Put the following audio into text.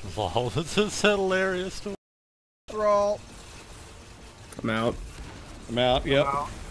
Lol, this is hilarious to Roll. I'm out. I'm out, yep. Wow.